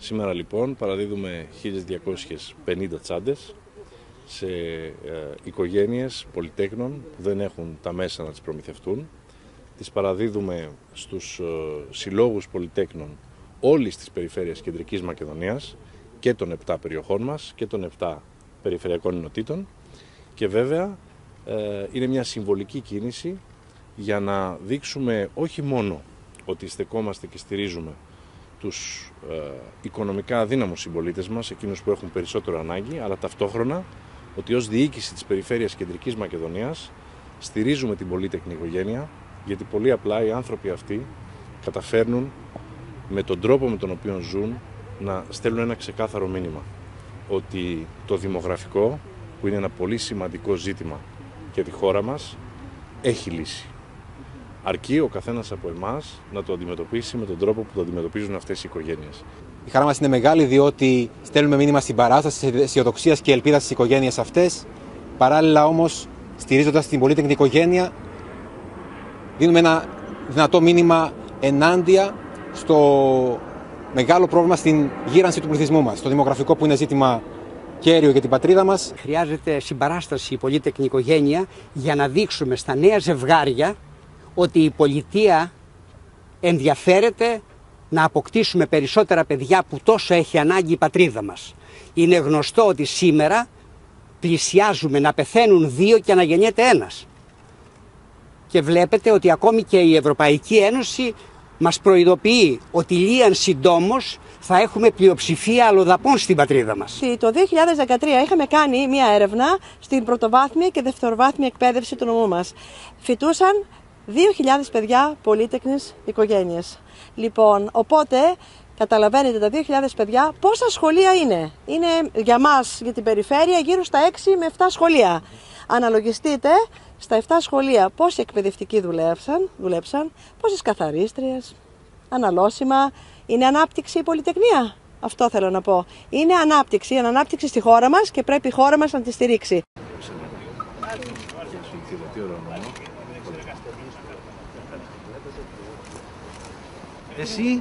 Σήμερα λοιπόν παραδίδουμε 1.250 τσάντες σε οικογένειες πολυτέκνων που δεν έχουν τα μέσα να τις προμηθευτούν. Τις παραδίδουμε στους συλλόγους πολυτέκνων όλης της περιφέρειας Κεντρικής Μακεδονίας και των 7 περιοχών μας και των 7 περιφερειακών ενωτήτων, και βέβαια είναι μια συμβολική κίνηση για να δείξουμε όχι μόνο ότι στεκόμαστε και στηρίζουμε τους οικονομικά αδύναμους συμπολίτες μας, εκείνους που έχουν περισσότερο ανάγκη, αλλά ταυτόχρονα ότι ως διοίκηση της περιφέρειας Κεντρικής Μακεδονίας στηρίζουμε την πολύτεκνη οικογένεια, γιατί πολύ απλά οι άνθρωποι αυτοί καταφέρνουν με τον τρόπο με τον οποίο ζουν να στέλνουν ένα ξεκάθαρο μήνυμα ότι το δημογραφικό, που είναι ένα πολύ σημαντικό ζήτημα για τη χώρα μας, έχει λύση. Αρκεί ο καθένας από εμάς να το αντιμετωπίσει με τον τρόπο που το αντιμετωπίζουν αυτές οι οικογένειες. Η χαρά μας είναι μεγάλη, διότι στέλνουμε μήνυμα στην παράσταση αισιοδοξίας και ελπίδας στις οικογένειες αυτές. Παράλληλα όμως, στηρίζοντας την πολύτεκνη οικογένεια, δίνουμε ένα δυνατό μήνυμα ενάντια στο μεγάλο πρόβλημα στην γύρανση του πληθυσμού μας, το δημογραφικό, που είναι ζήτημα κέριο για την πατρίδα μας. Χρειάζεται συμπαράσταση η πολύτεκνη οικογένεια για να δείξουμε στα νέα ζευγάρια ότι η πολιτεία ενδιαφέρεται να αποκτήσουμε περισσότερα παιδιά που τόσο έχει ανάγκη η πατρίδα μας. Είναι γνωστό ότι σήμερα πλησιάζουμε να πεθαίνουν 2 και να γεννιέται 1. Και βλέπετε ότι ακόμη και η Ευρωπαϊκή Ένωση μας προειδοποιεί ότι λίαν συντόμως θα έχουμε πλειοψηφία αλλοδαπών στην πατρίδα μας. Το 2013 είχαμε κάνει μία έρευνα στην πρωτοβάθμια και δευτεροβάθμια εκπαίδευση του νομού μας. Φοιτούσαν 2.000 παιδιά πολύτεκνες οικογένειες. Λοιπόν, οπότε καταλαβαίνετε τα 2.000 παιδιά πόσα σχολεία είναι. Είναι για μας, για την περιφέρεια, γύρω στα 6 με 7 σχολεία. Αναλογιστείτε στα 7 σχολεία πόσοι εκπαιδευτικοί δουλέψαν, πόσες καθαρίστριες, αναλώσιμα. Είναι ανάπτυξη η πολυτεχνία. Αυτό θέλω να πω. Είναι ανάπτυξη στη χώρα μας και πρέπει η χώρα μας να τη στηρίξει. Εσύ.